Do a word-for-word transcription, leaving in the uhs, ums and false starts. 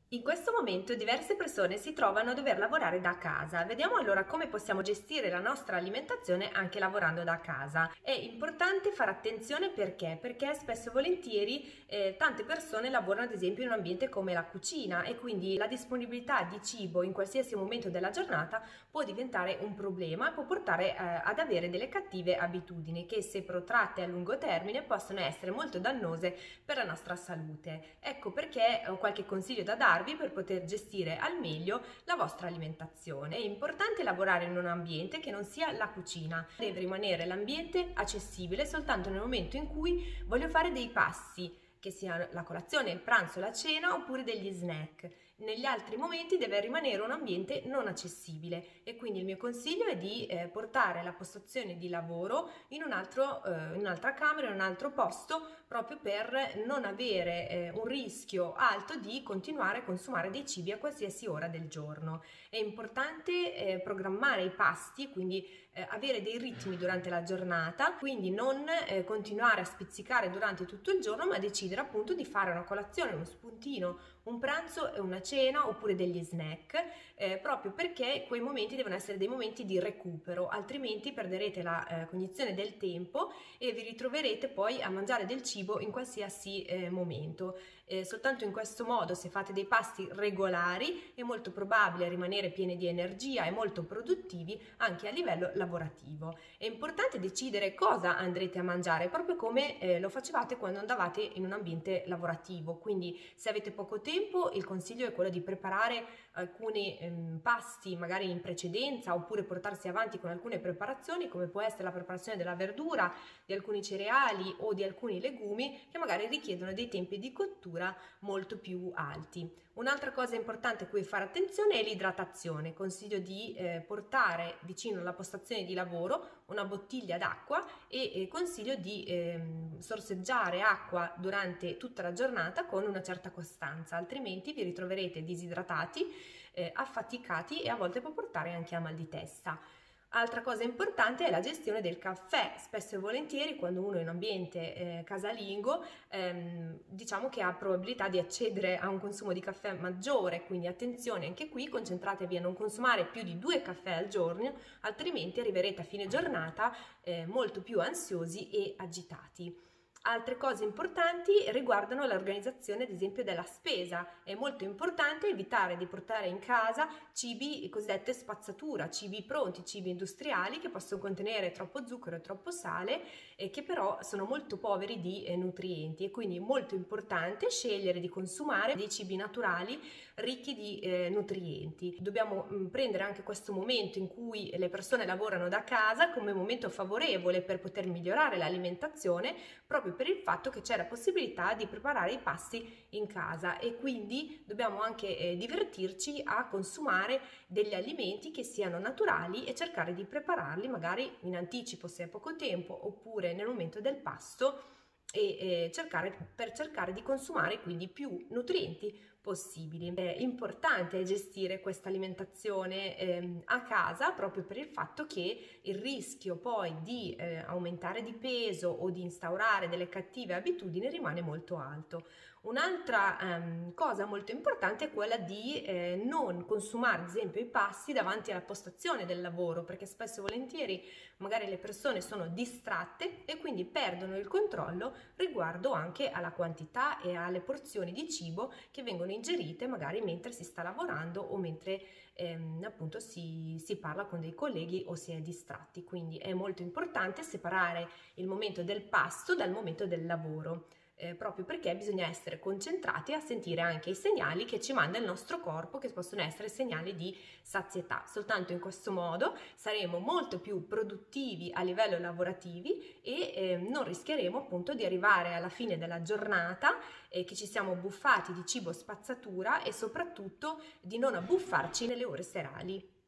In questo momento diverse persone si trovano a dover lavorare da casa. Vediamo allora come possiamo gestire la nostra alimentazione anche lavorando da casa. È importante fare attenzione perché? Perché spesso e volentieri eh, tante persone lavorano ad esempio in un ambiente come la cucina e quindi la disponibilità di cibo in qualsiasi momento della giornata può diventare un problema e può portare eh, ad avere delle cattive abitudini che, se protratte a lungo termine, possono essere molto dannose per la nostra salute. Ecco perché ho qualche consiglio da darvi per poter gestire al meglio la vostra alimentazione. È importante lavorare in un ambiente che non sia la cucina. Deve rimanere l'ambiente accessibile soltanto nel momento in cui voglio fare dei passi, che sia la colazione, il pranzo, la cena oppure degli snack. Negli altri momenti deve rimanere un ambiente non accessibile e quindi il mio consiglio è di eh, portare la postazione di lavoro in, un altro, eh, in un'altra camera, in un altro posto, proprio per non avere eh, un rischio alto di continuare a consumare dei cibi a qualsiasi ora del giorno. È importante eh, programmare i pasti, quindi eh, avere dei ritmi durante la giornata, quindi non eh, continuare a spizzicare durante tutto il giorno, ma decidere appunto di fare una colazione, uno spuntino, un pranzo e una cena oppure degli snack, eh, proprio perché quei momenti devono essere dei momenti di recupero, altrimenti perderete la eh, cognizione del tempo e vi ritroverete poi a mangiare del cibo in qualsiasi eh, momento. Eh, soltanto in questo modo, se fate dei pasti regolari, è molto probabile rimanere pieni di energia e molto produttivi anche a livello lavorativo. È importante decidere cosa andrete a mangiare, proprio come eh, lo facevate quando andavate in un ambiente lavorativo. Quindi, se avete poco tempo, il consiglio è quello di preparare alcuni ehm, pasti magari in precedenza, oppure portarsi avanti con alcune preparazioni, come può essere la preparazione della verdura, di alcuni cereali o di alcuni legumi che magari richiedono dei tempi di cottura molto più alti. Un'altra cosa importante a cui fare attenzione è l'idratazione. Consiglio di eh, portare vicino alla postazione di lavoro una bottiglia d'acqua e eh, consiglio di eh, sorseggiare acqua durante tutta la giornata con una certa costanza, altrimenti vi ritroverete disidratati, eh, affaticati e a volte può portare anche a mal di testa. Altra cosa importante è la gestione del caffè. Spesso e volentieri quando uno è in un ambiente eh, casalingo ehm, diciamo che ha probabilità di accedere a un consumo di caffè maggiore, quindi attenzione anche qui, concentratevi a non consumare più di due caffè al giorno, altrimenti arriverete a fine giornata eh, molto più ansiosi e agitati. Altre cose importanti riguardano l'organizzazione, ad esempio, della spesa. È molto importante evitare di portare in casa cibi cosiddette spazzatura, cibi pronti, cibi industriali che possono contenere troppo zucchero e troppo sale e che però sono molto poveri di eh, nutrienti, e quindi è molto importante scegliere di consumare dei cibi naturali ricchi di eh, nutrienti. Dobbiamo mh, prendere anche questo momento in cui le persone lavorano da casa come momento favorevole per poter migliorare l'alimentazione, proprio per il fatto che c'è la possibilità di preparare i pasti in casa, e quindi dobbiamo anche eh, divertirci a consumare degli alimenti che siano naturali e cercare di prepararli magari in anticipo se hai poco tempo, oppure nel momento del pasto, e eh, cercare, per cercare di consumare quindi più nutrienti possibili. È importante gestire questa alimentazione ehm, a casa, proprio per il fatto che il rischio poi di eh, aumentare di peso o di instaurare delle cattive abitudini rimane molto alto. Un'altra ehm, cosa molto importante è quella di eh, non consumare ad esempio i pasti davanti alla postazione del lavoro, perché spesso e volentieri magari le persone sono distratte e quindi perdono il controllo riguardo anche alla quantità e alle porzioni di cibo che vengono ingerite magari mentre si sta lavorando o mentre ehm, appunto si, si parla con dei colleghi o si è distratti. Quindi è molto importante separare il momento del pasto dal momento del lavoro. Eh, proprio perché bisogna essere concentrati a sentire anche i segnali che ci manda il nostro corpo, che possono essere segnali di sazietà. Soltanto in questo modo saremo molto più produttivi a livello lavorativo e eh, non rischieremo appunto di arrivare alla fine della giornata eh, che ci siamo abbuffati di cibo spazzatura, e soprattutto di non abbuffarci nelle ore serali.